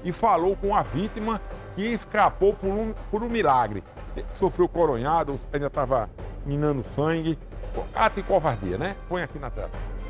e falou com a vítima que escapou por um milagre. Sofreu coronhada, ainda estava minando sangue. Ato e covardia, né? Põe aqui na tela.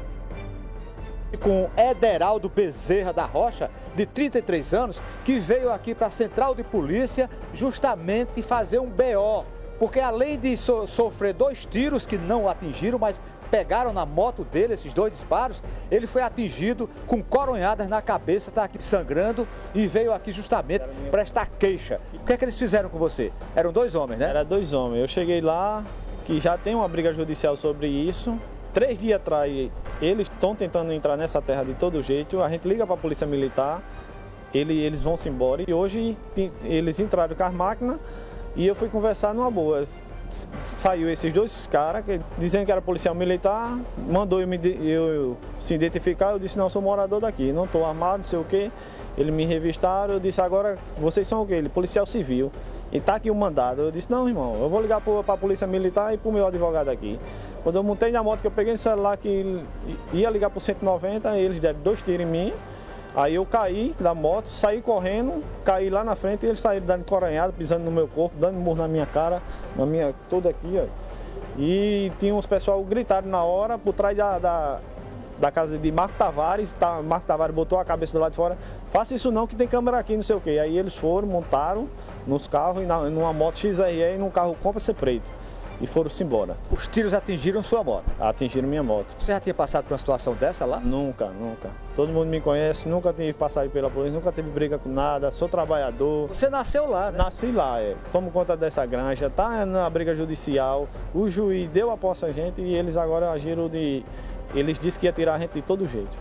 Com Ederaldo Bezerra da Rocha, de 33 anos, que veio aqui para a Central de Polícia justamente fazer um BO. Porque além de sofrer 2 tiros que não o atingiram, mas pegaram na moto dele esses 2 disparos, ele foi atingido com coronhadas na cabeça, está aqui sangrando e veio aqui justamente prestar queixa. O que é que eles fizeram com você? Eram 2 homens, né? Era 2 homens. Eu cheguei lá, que já tem uma briga judicial sobre isso. 3 dias atrás, eles estão tentando entrar nessa terra de todo jeito. A gente liga para a polícia militar, eles vão se embora. E hoje eles entraram com as máquinas e eu fui conversar numa boa. Saiu esses 2 caras, dizendo que era policial militar, mandou eu se identificar. Eu disse, não, sou morador daqui, não estou armado, não sei o quê. Eles me revistaram, eu disse, agora vocês são o quê? Ele, policial civil. E está aqui o mandado. Eu disse, não, irmão, eu vou ligar para a polícia militar e para o meu advogado aqui. Quando eu montei na moto, que eu peguei no celular que ia ligar para o 190, eles deram 2 tiros em mim. Aí eu caí da moto, saí correndo, caí lá na frente e eles saíram dando coronhada, pisando no meu corpo, dando murro na minha cara, toda aqui, ó. E tinha uns pessoal gritaram na hora, por trás da casa de Marco Tavares, Marco Tavares botou a cabeça do lado de fora, faça isso não que tem câmera aqui, não sei o que. Aí eles foram, montaram nos carros, numa moto XRE e num carro Compass preto. E foram-se embora. Os tiros atingiram sua moto? Atingiram minha moto. Você já tinha passado por uma situação dessa lá? Nunca, nunca. Todo mundo me conhece, nunca tive passado pela polícia, nunca teve briga com nada, sou trabalhador. Você nasceu lá, né? Nasci lá, Tomo conta dessa granja, tá na briga judicial, o juiz deu a posse a gente e eles agora agiram de... Eles disseram que ia tirar a gente de todo jeito.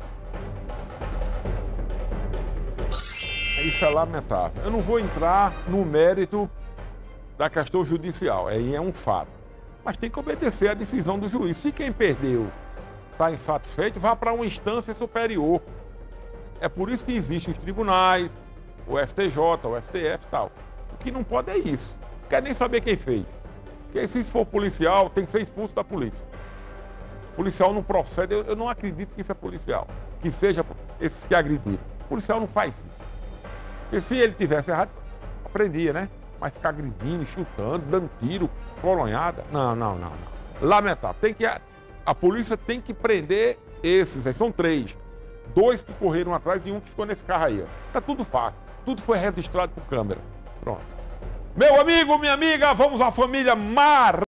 Isso é lamentável. Eu não vou entrar no mérito da questão judicial, aí é um fato. Mas tem que obedecer à decisão do juiz. Se quem perdeu está insatisfeito, vá para uma instância superior. É por isso que existem os tribunais, o STJ, o STF e tal. O que não pode é isso. Não quer nem saber quem fez. Porque se for policial, tem que ser expulso da polícia. O policial não procede, eu não acredito que isso é policial. Que seja esses que agrediram. O policial não faz isso. Porque se ele tivesse errado, aprendia, né? Mas ficar agredindo, chutando, dando tiro, colonhada. Não. Lamentável. A polícia tem que prender esses aí. São 3. 2 que correram atrás e um que ficou nesse carro aí. Tá tudo fácil. Tudo foi registrado por câmera. Pronto. Meu amigo, minha amiga, vamos à família Mar.